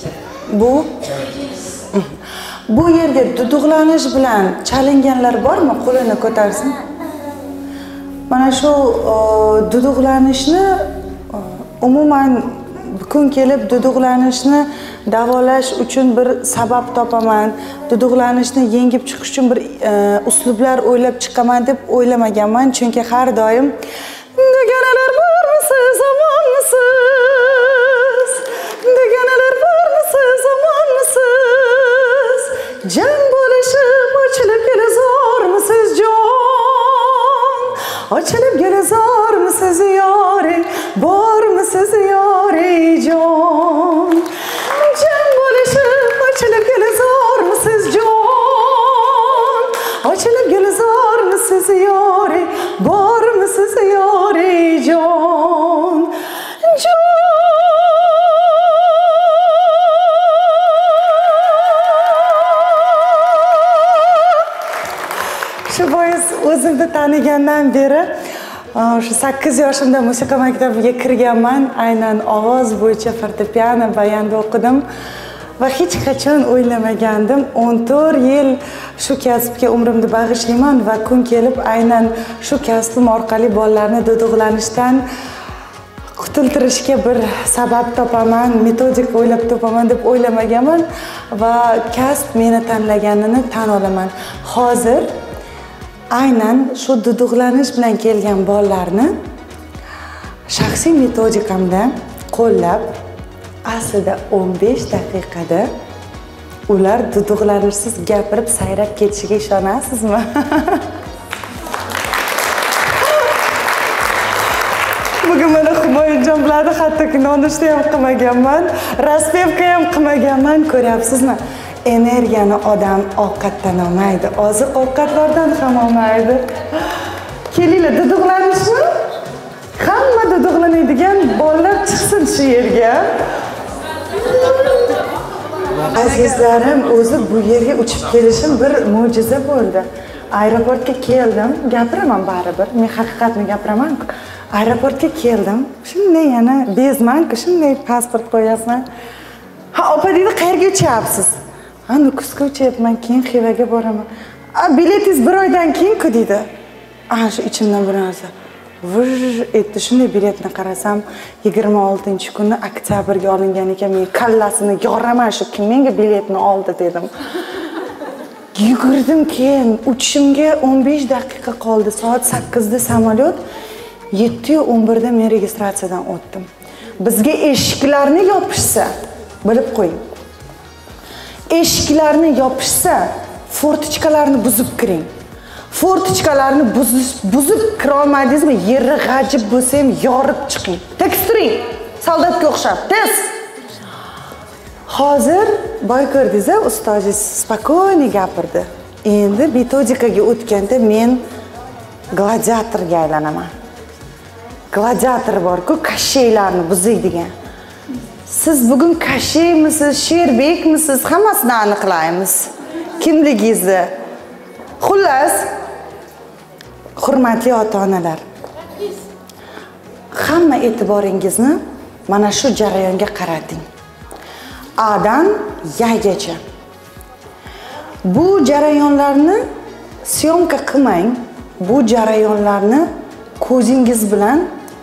Bu yerga duduqlanish bilan chalinganlar bormi? Qo'lini ko'tarsin. Mana shu duduqlanishni umuman kun kelib duduqlanishni davolash uchun bir sabab topaman, duduqlanishni yengib chiqish uchun bir uslublar o'ylab chiqaman deb o'ylamaganman, chunki har doim deganalar bormisiz, omonmisiz? Deganalar bormisiz, omonmisiz? Jam bo'lishib ochilib kelazormisiz jon? Ochilib kelazormisiz yoring? Bormisiz yoring jon? Jam bo'lishib ochilib kelazormisiz jon? Ochilib kelazormisiz yoring? Bormisiz yoring jon? Shu bois o'zimni tanigandan beri shu 8 yoshimda musiqa maktabiga kirganman. Aynan ovoz bo'yicha fortepiano, bayanda o'qidim va hech qachon o'ylamagandim 14 yil shu kasbga umrimni bag'ishlayman va kun kelib aynan shu kasbim orqali bolalarni duduqlanishdan qutultirishga bir sabab topaman, metodik o'ylab topaman deb o'ylamaganman va kasb meni tanlaganini tan olaman. Hozir aynan shu duduqlanish bilan kelgan bolalarni shaxsiy metodikamda qo'llab, aslida 15 daqiqada ular duduqlanishsiz gapirib sayrab ketishiga ishonasizmi? Bugun mana Humoyinjon biladi, hattoki nonushta ham qilmaganman, raspevka ham qilmaganman, ko'ryapsizmi? Energiyani odam ovqatdan olmaydi, oziq ovqatlardan ham olmaydi. Kelinglar, duduqlanishmi? Hamma duduqlanadigan bolalar chiqsin shu yerga. Azizlarim, o'zi bu yerga uchib kelishim bir mo'jiza bo'ldi. Aeroportga keldim, gapiraman baribir, men haqiqatni gapiraman-ku. Aeroportga keldim, shunday yana bezman-ku, shunday pasport qo'yasizman. Ha, opa dedi, qayerga uchyapsiz? Ha, Nukusga uchayapman, keyin Xivaga boraman. Biletingiz 1 oydan keyin-ku dedi. Shu ichimdan bir narsa vuj etdi. Shunday biletni qarasam 26-kuni oktyabrga olingan ekan. Men kallasini yoraman, shu kim menga biletni oldi dedim. Yugurdim, keyin uchishimga 15 daqiqa qoldi. Soat 8da samolyot, 7:11da men registratsiyadan o'tdim. Bizga eshiklarni yopishsa, bilib qo'ying. eshiklarni yopishsa, fortichkalarni buzib kiring. Fortichkalarni buzib kira olmadingizmi? Yeri g'ajib bo'lsa ham yorib chiqing. Tekis turing. Soldatga o'xshab. Tez. Hozir boy ko'rdingiz-a, ustozingiz spokойно gapirdi. Endi metodikaga o'tganda men gladiatorga aylanaman. Gladiator bor-ku, kasheylarni buzaydigan. Siz bugun kasheymisiz, sherbekmisiz, hammasini aniqlaymiz. Kimligingizni. Xullas, hurmatli ota-onalar, hamma e'tiboringizni mana shu jarayonga qarating. A'dan Yagacha. Bu jarayonlarni syomka qilmang. Bu jarayonlarni ko'zingiz bilan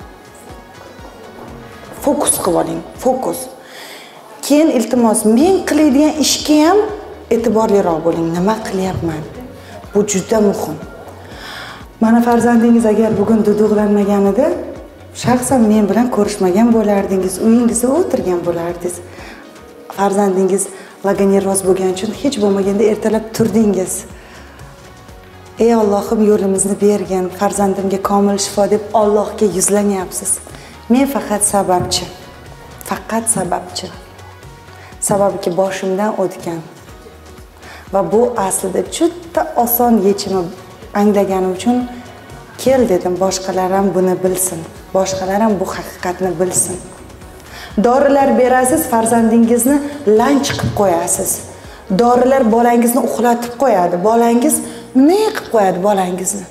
fokus qilib oling. Fokus. Keyin iltimos, men qiladigan ishga ham e'tiborliroq bo'ling. Nima qilyapman? Bu juda muhim. Mana farzandingiz agar bugun duduqlanmaganida, shaxsan men bilan ko'rishmagan bo'lardingiz, uyingizda o'tirgan bo'lardingiz. Farzandingiz lagoneroz bo'lgani uchun hech bo'lmaganda ertalab turdingiz. Ey Allohim, yo'limizni bergin, farzandimga komil shifo deb Allohga yuzlanyapsiz. Men faqat sababchi. Faqat sababchi. Sababki boshimdan o'tgan. Va bu aslida juda oson yechimi anglaganim uchun kel dedim, boshqalar ham buni bilsin. Boshqalar ham bu haqiqatni bilsin. Dorilar berasiz, farzandingizni lanch qilib qo'yasiz. Dorilar bolangizni uxlatib qo'yadi. Bolangiz nima qilib qo'yadi bolangizni?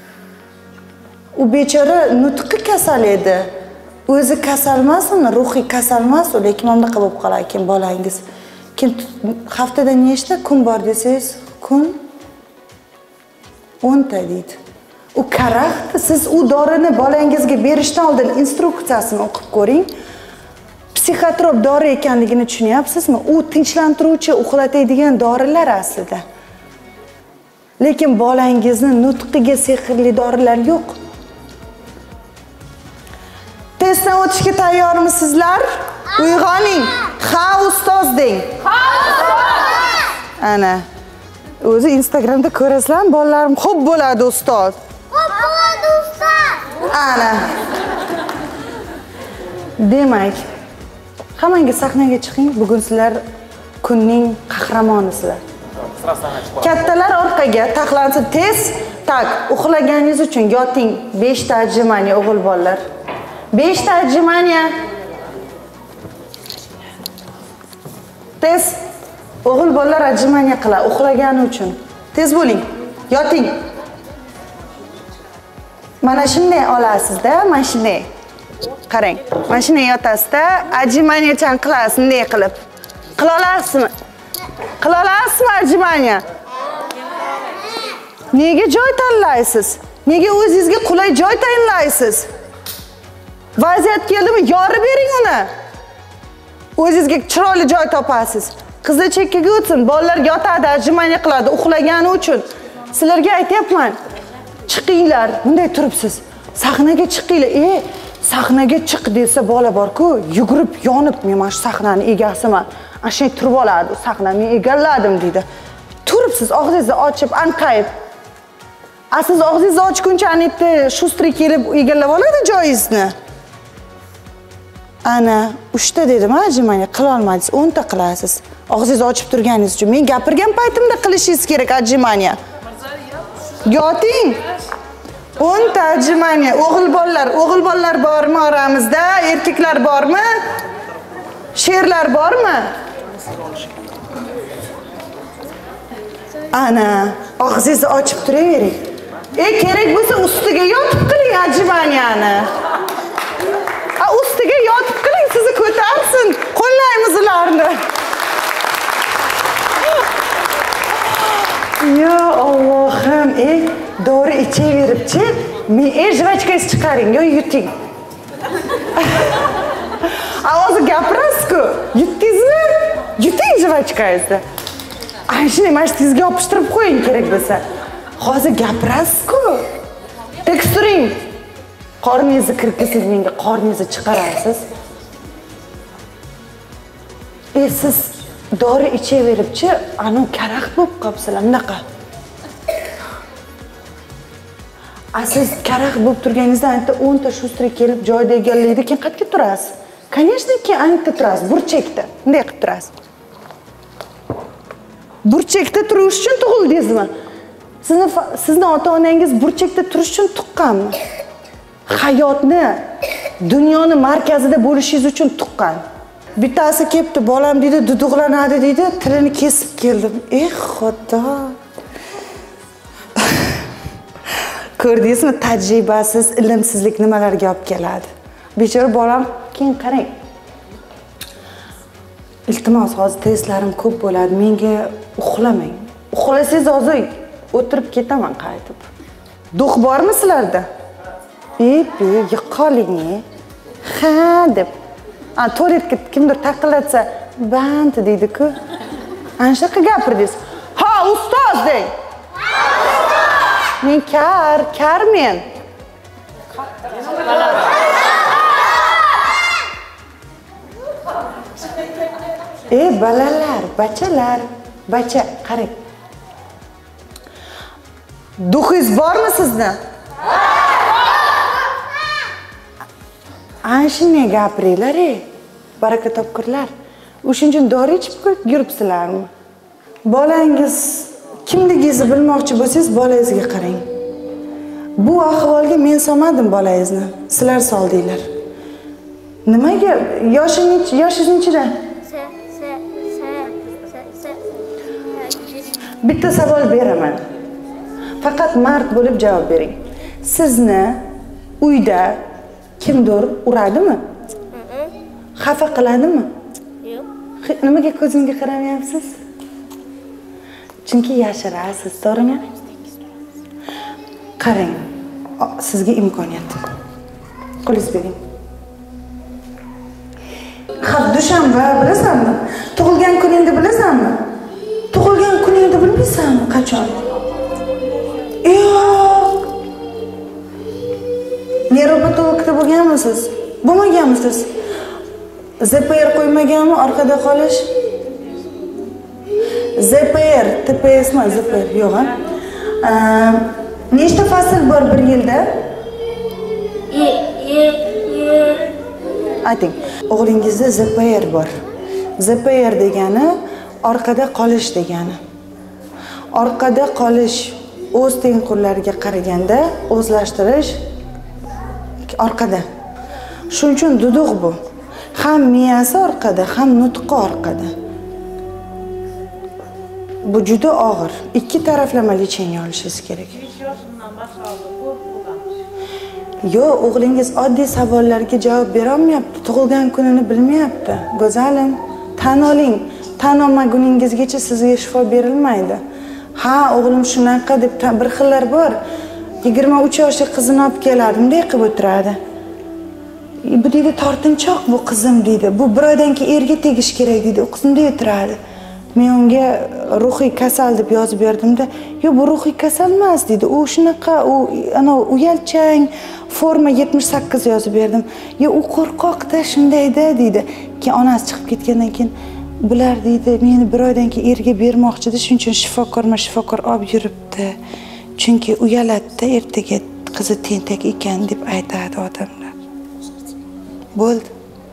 U bechora nutqi kasal edi. O'zi kasal emasmi, ruhiy kasal emas, lekin mana bunaqa bo'lib qolar ekan bolangiz. Keyin haftada nechta kun bor desangiz, kun 10 ta deydi. U karaxt, siz u dorini bolangizga berishdan oldin instruksiyasini o'qib ko'ring. Psixotrop dori ekanligini tushunyapsizmi? U tinchlantiruvchi, uxlatadigan dorilar aslida. Lekin bolangizni nutqiga sehrli dorilar yo'q. Testdan o'tishga tayyormisizlar? Uyg'oning. Ha, ustoz deng. Ha, ustoz. Ana. O'zi Instagramda ko'rasizlar, bolalarim xo'p bo'ladi ustoz. Xo'p bo'ladi ustoz. Ana. Demak, hammangiz sahnaga chiqing. Bugun sizlar kunning qahramonisizlar. Kattalar orqaga taxlansin, tez, tak, uxlaganingiz uchun yoting. 5 ta ajimaniya o'g'il bolalar. 5 ta ajimaniya. Tez, o'g'il bolalar ajimaniya qiladi uxlagani uchun. Tez bo'ling. Yoting. Mana shunday olasizda, mana shunday. Qarang. Mana shunday yotasizda, ajimaniyachan qilasiz bunday qilib. Qila olasizmi? Qila olasizmi ajimaniya? Nega joy tanlaysiz? Nega o'zingizga qulay joy tayinlaysiz? Vaziyat keldimi, yorib bering uni. O'zingizga chiroyli joy topasiz. Qizlar chekkaga o'tsin, bolalar yotadi, ajimaniya qiladi uxlagani uchun. Sizlarga aytayapman. Chiqinglar, bunday turibsiz. Sahnaga chiqinglar. Sahnaga chiq desa bola bor-ku, yugurib, yonib, men mana shu sahnani egasiman. Ana shunday turib oladi, sahnani egalladim deydi. Turibsiz, og'zingizni ochib, anqayib. Siz og'zingizni ochguncha anitda shustri kelib egallab oladi joyingizni. Ana, 3 ta dedim, ajimaniya qila olmadingiz, 10 ta qilasiz. Og'zingizni ochib turganingiz uchun. Men gapirgan paytimda qilishingiz kerak ajimaniya. Yoting. 10 ta ajimaniya. O'g'il bolalar bormi oramizda? Erkaklar bormi? Sherlar bormi? Ana, og'zingizni ochib turavering. Kerak bo'lsa ustiga yotib qiling ajimaniyani. Ustiga yotib qiling, sizni ko'tarsin. Qo'llaymiz ularni. Ya Allohim, dori ichaveribchi. Men jvachkangizni chiqaring, yo yuting. Hozir gapirasiz-ku. Yutdingizmi? Yuting jvachkangizni. Ana shuni mashtingizga yopishtirib qo'ying kerak bo'lsa. Hozir gapirasiz-ku. Tekis turing. Qorningizni kirgizsiz, menga qorningizni chiqarasiz. Siz dori ichaveribchi, anu karaxt bo'lib qolibsizlar, bunaqa. Siz karaxt bo'lib turganingizda anta 10 ta shustri kelib joyida egallaydi, keyin qayerga turasiz? Конечно, keyin anta turasiz, burchakda. Bunday qilib turasiz. Burchakda turish uchun tug'ildingizmi? Sizni ota-onangiz burchakda turish uchun tuqqanmi? Hayotni, dunyoni markazida bo'lishingiz uchun tuqqan. Bittasi kelibdi, bolam dedi, duduqlanadi dedi, tilini kesib keldim. Xudo. Ko'rdingizmi, tajribasiz, ilmsizlik nimalarga olib keladi. Bechora bolam, keyin qarang. Iltimos, hozir testlarim ko'p bo'ladi. Menga uxlamang. Uxlasangiz hozir o'tirib ketaman qaytib. Duh bormi sizlarda? Yiqoling. Ha deb. Tualetga kimdir taqillatsa, band deydi-ku. Ana shunaqa gapirdingiz. Ha, ustoz deng. Men karmen. Balalar, bachalar, bacha, qarang. Duhingiz bormi sizni? Ana shunday gapiringlar, baraka topkurlar. O'shuning uchun dori ichib yuribsizlarmi? Bolangiz kimligingizni bilmoqchi bo'lsangiz, bolangizga qarang. Bu ahvolga men solmadim bolangizni, sizlar soldinglar. Nimaga? Yoshingiz nechida? Bitta savol beraman. Faqat mard bo'lib javob bering. Sizni uyda kimdir uradimi? Xafa qiladimi? Yo'q. Nimaga ko'zimga qaramayapsiz? Chunki yashirasiz, to'g'rimi? Qarang, sizga imkoniyat. Qo'lingiz bering. Dushanba bilasanmi? Tug'ilgan kuningni bilasanmi? Tug'ilgan kuningni bilmaysanmi? Qachon? Yo'q. Neyropatologda bo'lganmisiz? Bo'lmaganmisiz? ZPR qo'ymaganmi orqada qolish? ZPR, TPSmi? ZPR yo'q, ha? Nechta fasl bor bir yilda? Ayting, o'g'lingizda ZPR bor. ZPR degani orqada qolish degani. Orqada qolish o'z tengqurlariga qaraganda o'zlashtirish orqada. Shuning uchun duduq bu. Ham miyasi orqada, ham nutqi orqada. Bu juda og'ir. Ikki taraflama lecheniya olishingiz kerak. Yo'q, o'g'lingiz oddiy savollarga javob bera olmayapti. Tug'ilgan kunini bilmayapti. Go'zalim, tan oling. Tan olmaguningizgacha sizga shifo berilmaydi. Ha, o'g'lim shunaqa deb bir xillar bor. 23 yoshli qizini olib keladi, bunday qilib o'tiradi. Bu deydi tortinchoq bu qizim deydi. Bu biroydan keyin erga tegish kerak deydi. U qizimda o'tiradi. Men unga ruhiy kasal deb yozib berdim-da, "Yo'q, bu ruhiy kasal emas" dedi. U shunaqa, u ana uyalchang, forma 78 yozib berdim. "Yo'q, u qo'rqoqda, shundayda" dedi. Keyin onasi chiqib ketgandan keyin bular deydi, meni bir oydan keyin erga bermoqchida, shuning uchun shifokor olib yuribdi. Chunki uyaladida ertaga qizi tentak ekan deb aytadi odamlar. Bo'ldi.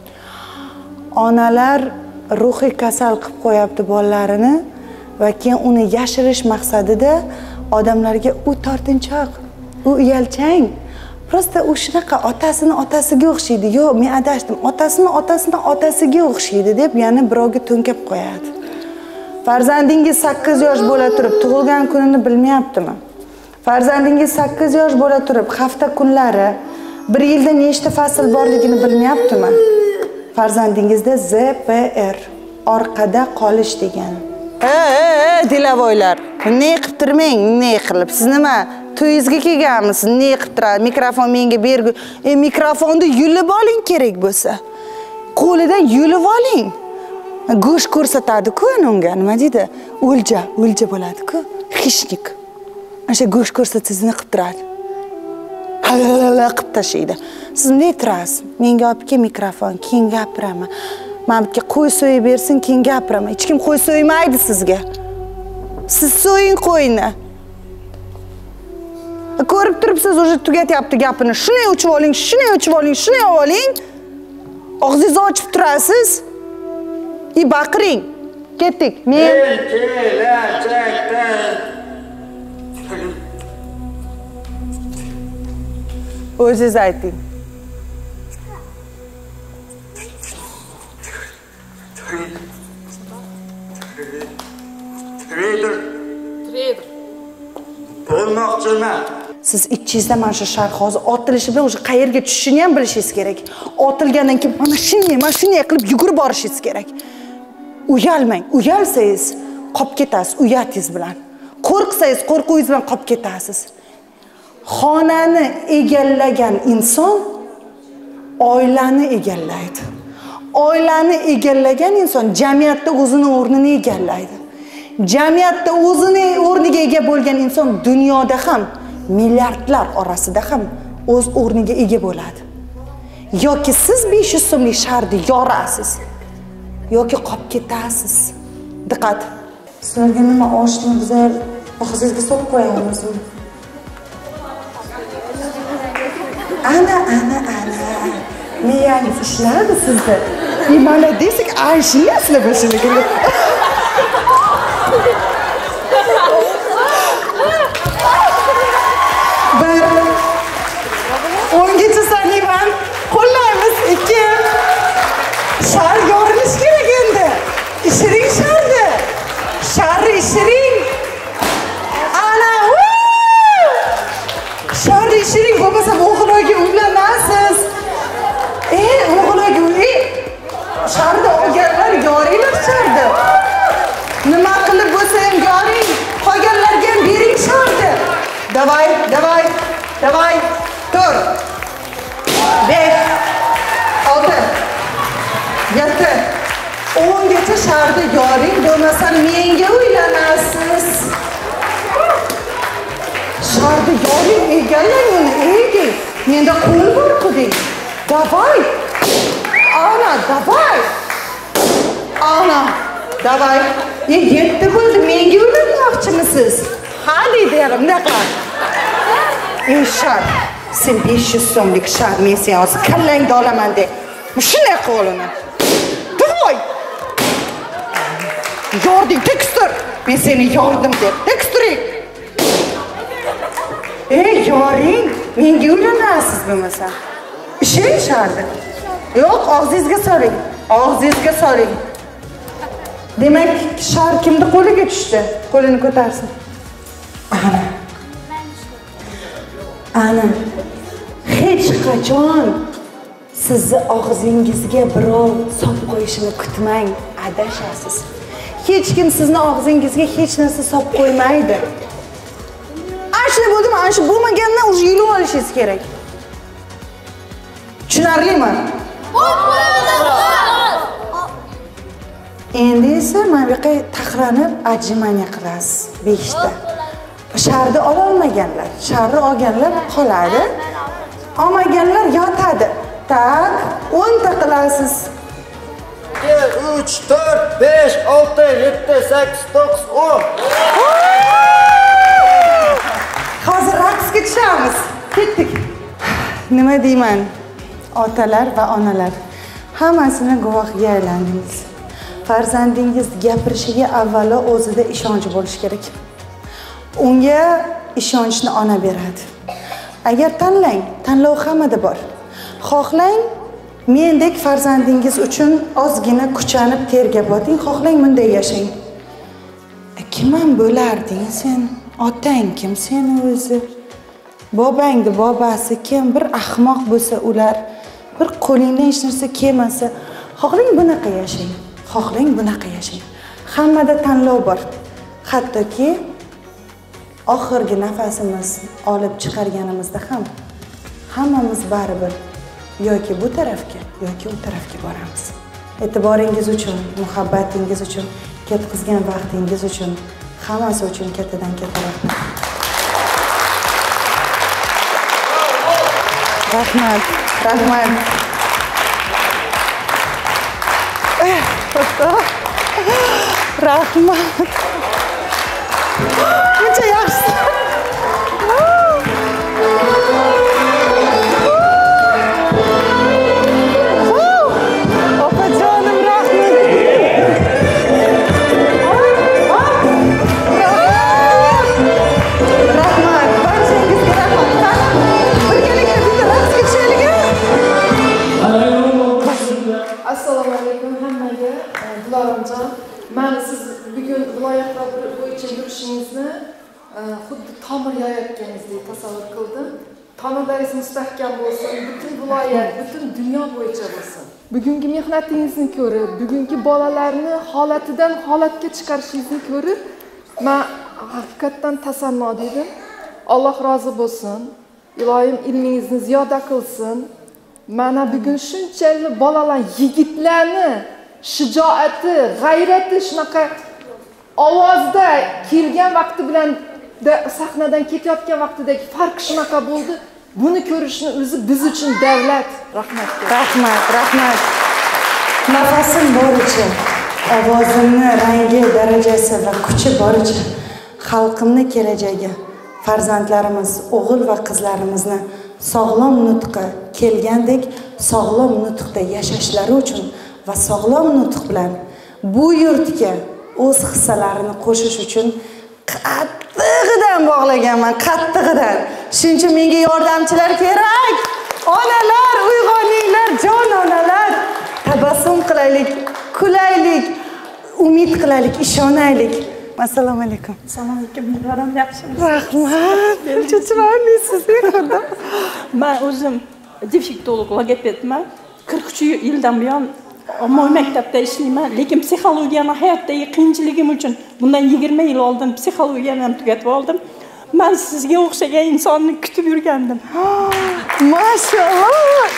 Onalar ruhiy kasal qilib qo'yapti bolalarini va keyin uni yashirish maqsadida odamlarga u tortinchoq, u uyalchang. Prosta u shunaqa otasiga o'xshaydi. Yo'q, men adashdim. Otasiga o'xshaydi deb yana birovga to'nkab qo'yadi. Farzandingiz 8 yosh bo'la turib tug'ilgan kunini bilmayaptimi? Farzandingiz 8 yosh bo'la turib hafta kunlari, bir yilda nechta fasl borligini bilmayaptimi? Farzandingizda ZPR, orqada qolish degan. Dilavoylar, ne qilib turmang, ne qilib? Siz nima, to'yingizga kelganmisiz? Ne qilib turadi? Mikrofon menga bergu. Mikrofonni yulib oling kerak bo'lsa. Qo'lidan yulib oling. Go'sht ko'rsatadi-ku unga, nima deydi? O'lja bo'ladi-ku, xishnik. O'sha go'sht ko'rsatsangiz nima qilib turadi? Qilib tashlaydi. Siz bunday turasiz. Menga olib kel mikrofon, keyin gapiraman. Mana bu yerga qo'y so'yib bersin, keyin gapiraman. Hech kim qo'y so'ymaydi sizga. Siz so'ying qo'yni. Ko'rib turibsiz, o'sha tugatyapti gapini. Shuni o'chib oling, shuni o'chib oling, shuni oling. Og'zingizni ochib turasiz. Baqiring. Ketdik. Men kelajakda o'zingiz ayting. Trader bo'lmoqchiman. Siz ichingizda mana shu sharh hozir otilishi bilan o'sha qayerga tushishini ham bilishingiz kerak. Otilgandan keyin mana shunday qilib yugurib borishingiz kerak. Uyalmang. Uyalsangiz qolib ketasiz uyatingiz bilan. Qo'rqsangiz qo'rquvingiz bilan qolib ketasiz. Xonani egallagan inson oilani egallaydi. Oilani egallagan inson jamiyatda o'zining o'rnini egallaydi. Jamiyatda o'zining o'rniga ega bo'lgan inson dunyoda ham milliardlar orasida ham o'z o'rniga ega bo'ladi. Yoki siz 500 so'mlik sharni yorasiz, yoki qolib ketasiz. Diqqat. Sizlarga nima oshni bizlar og'zingizga solib qo'yamizmi? Ana. Miyangiz ishladi sizni. Mana desak, ayshni aslida boshligini. Bir 10 saniyman. Qo'llaymiz 2. Shar yorilish kerak endi. Ishiring sharni. Sharni ishiring. Ana. Sharni ishiring, bo'lmasa o'g'loga uylanasiz. O'g'loga sharni olganlar yoringlar sharni. Nima qilib bo'lsa ham yoring. Qolganlarga ham bering sharni. Davay. Tur. 5 6 7 10 gacha sharni yoring, bo'lmasa menga uylanasiz. Sharni yoring, egallang uni, eging. Menda qo'l bor-ku deng. Davay. Davay. Yetti bo'ldi, menga uylanmoqchimisiz? Ha deydi yarim, bunaqa. Shar, sen 500 so'mlik shar, men sen hozir kallangni olaman de. Shunday qo'lini. Davay. Yording, tekstur. Men seni yordim deb. Teksturing. Yoring, menga uylanasiz bo'lmasa. Ishiring sharni. Yo'q, og'zingizga soling. Demak, shar kimni qo'liga tushdi? Qo'lini ko'tarsin. Ana. Hech qachon sizni og'zingizga birov solib qo'yishini kutmang, adashasiz. Hech kim sizni og'zingizga hech narsa solib qo'ymaydi. Ashli bo'ldimi? Ashi bo'lmagandan o'zi yulib olishingiz kerak. Tushunarlimi? Endi esa mana bu yoqqa taxranib ajimani qilasiz 5 ta. Sharni ololmaganlar, sharni olganlar qoladi. Olmaganlar yotadi. Tak, 10 ta qilasiz. 2 3 4 5 6 7 8 9 10. Hozir raqsga tushamiz. Ketdik. Nima deyman? Otalar va onalar, hammasini guvohiga aylandingiz. Farzandingiz gapirishiga avvalo o'zida ishonch bo'lishi kerak. Unga ishonchni ona beradi. Agar tanlang, tanlov hammada bor. Xohlang, mendek farzandingiz uchun ozgina kuchanib terga boting, xohlang bunday yashang. Kim ham bo'larding sen? Otang kim sen o'zi? Bobangni bobasi kim? Bir ahmoq bo'lsa ular, bir qo'lingdan hech narsa kelmasa, xohlang bunaqa yashang. Hammada tanlov bor. Hattoki oxirgi nafasimiz olib chiqarganimizda ham hammamiz baribir yoki bu tarafga yoki u tarafga boramiz. E'tiboringiz uchun, muhabbatingiz uchun, ketkizgan vaqtingiz uchun, hammasi uchun kattadan katta rahmat. Rahmat. Buncha yaxshi. Opajonim, rahmat. Rahmat. Barchangizga rahmat. Birgalikda bitta raqsga tushaylik. Assalomu alaykum hammaga. Diloramjon, men siz bugun viloyatlar bo'yicha yurishingizni xuddi tomir yoyayotganingizdek tasavvur qildim. Tomirlaringiz mustahkam bo'lsin, butun viloyat, butun dunyo bo'yicha bo'lsin. Bugungi mehnatingizni ko'rib, bugungi bolalarni holatidan holatga chiqarishingizni ko'rib, men haqiqatdan tasanno dedim. Alloh rozi bo'lsin. Ilohim ilmingizni ziyoda qilsin. Mana bugun shunchalik bolalar, yigitlarni shijoati, g'ayrati shunaqa ovozda kelgan vaqti bilan sahnadan ketayotgan vaqtidagi farq shunaqa bo'ldi. Buni ko'rishni o'zi biz uchun davlat. Rahmat. Rahmat, rahmat. Nafasim boricha, ovozimni rangi, darajasi va kuchi boricha xalqimni kelajagi, farzandlarimiz, o'g'il va qizlarimizni sog'lom nutqi kelgandek sog'lom nutqda yashashlari uchun va sog'lom nutq bilan bu yurtga o'z hissalarini qo'shish uchun qattig'idan bog'laganman, qattig'idan. Shuning uchun menga yordamchilar kerak. Onalar, uyg'oninglar, jon onalar. Tabassum qilaylik, kulaylik, umid qilaylik, ishonaylik. Assalomu alaykum. Assalomu alaykum. Diloram yaxshimisiz? Rahmat. Juda chiroylisiz. Men o'zim defektolog, logopedman. 43 yildan buyon ommaviy maktabda ishlayman, lekin psixologiyani hayotdagi qiyinchiligim uchun bundan 20 yil oldin psixologiyani ham tugatib oldim. Men sizga o'xshagan insonni kutib yurgandim. Maşallah.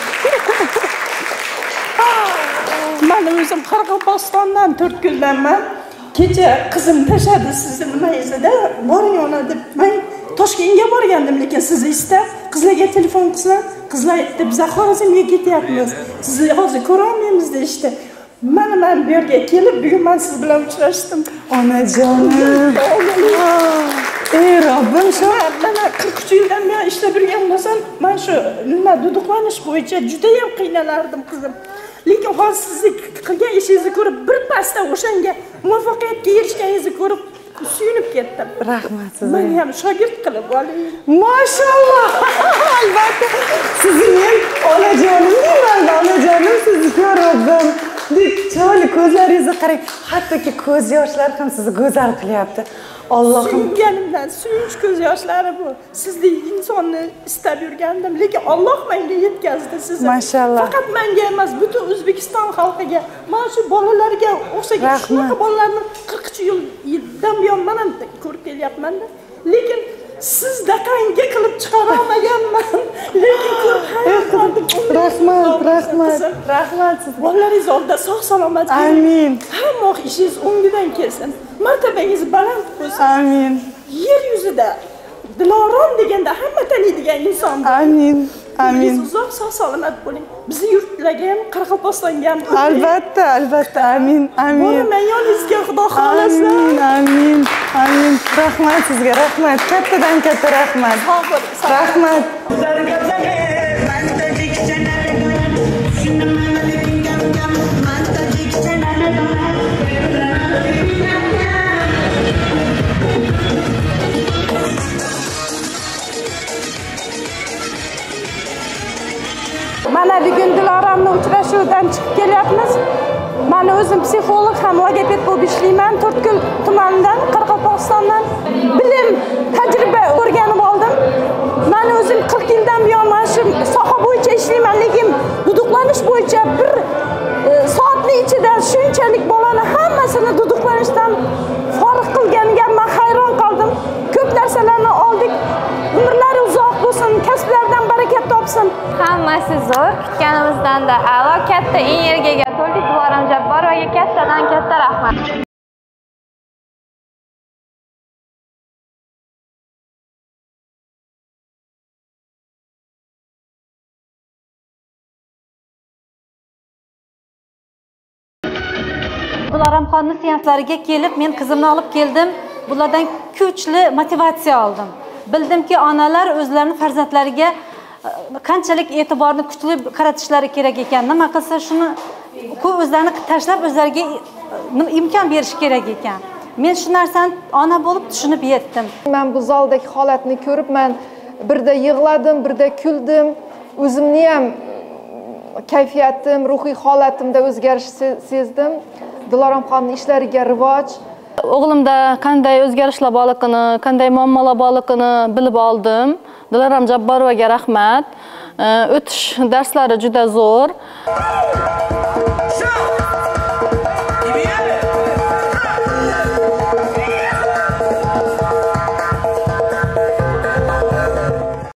Men o'zim Qoraqalpog'istondan 4 kundanman. Kecha qizim tashadi sizni nimayizda, boring ona deb men Toshkentga borgandim, lekin sizni istab qizlarga telefon qilsam, qizlar aytdi, biz Xorazmga ketyapmiz. Sizni hozir ko'ra olmaymiz deyishdi. Men bu yerga kelib, bugun men siz bilan uchrashdim. Onajonim. Ey Robbim, shu mana 43 yildan buyon ishlab yurgan bo'lsam, men shu nima duduqlanish bo'yicha juda ham qiynalardim qizim. Lekin hozir sizni qilgan ishingizni ko'rib, bir pasda o'shanga muvaffaqiyatga erishganingizni ko'rib suyunib ketdim. Rahmat sizga. Men ham shogird qilib oling. Maşallah. Albatta. Sizni men onajonim deyman, onajonim sizni ko'rdim. Chiroyli ko'zlaringizni qarang. Hattoki ko'z yoshlari ham sizni go'zal qilyapti. Allohim. Suyunganimdan suyunch ko'z yoshlari bu. Sizdek insonni istab yurgandim, lekin Alloh menga yetkazdi sizni. Mashallah. Faqat menga emas, butun O'zbekiston xalqiga, mana shu bolalarga o'xshagan shunaqa bolalarni 43 yildan buyon men ko'rib kelyapman-da. Lekin siz daqanga qilib chiqara olmaganman. Lekin rahmat siz. Bolalaringiz oldida sog' salomat bo'ling. Amin. Hamma ishingiz o'ngidan kelsin. Martabangiz baland bo'lsin. Amin. Yer yuzida Dilorom deganda hamma taniydigan inson. Amin. Amin. Uzoq sog' salomat bo'ling. Bizni yurtlarga ham, Qoraqalpog'istonga ham. Albatta, albatta. Amin. Amin. Men yoningizga Xudo xolasa. Amin. Amin. Rahmat sizga, rahmat. Kattadan katta rahmat. Rahmat. Mana bugun Diloromni uchrashuvdan chiqib kelyapmiz. Men o'zim psixolog ham logoped bo'lib ishlayman. To'rtko'l tumanidan, Qoraqalpog'istondan bilim, tajriba o'rganib oldim. Men o'zim 40 yildan buyon mana shu soha bo'yicha ishlayman, lekin duduqlanish bo'yicha bir soatning ichida shunchalik bolani hammasini duduqlanishdan forig' qilganiga men hayron qoldim. Ko'p narsalarni oldik. Umrlari uzoq bo'lsin, kasblardan barakat topsin. Hammasi zo'r, kutganimizdan-da a'lo, katta energiyaga to'ldik. Dilorom Jabborovaga kattadan katta rahmat. Diloramxonni seanslariga kelib, men qizimni olib keldim. Bulardan kuchli motivatsiya oldim. Bildimki, onalar o'zlarining farzandlariga qanchalik e'tiborni kuchli qaratishlari kerak ekan. Nima qilsa shuni o'zlarini tashlab o'zlariga imkon berish kerak ekan. Men shu narsani ona bo'lib tushunib yetdim. Men bu zaldagi holatni ko'rib, men birda yig'ladim, birda kuldim. O'zimni ham kayfiyatim, ruhiy holatimda o'zgarish sezdim. Diloramxonning ishlariga rivoj. O'g'limda qanday o'zgarishlar borligini, qanday muammolar borligini bilib oldim. Diloram Jabborovga rahmat. O'tish darslari juda zo'r.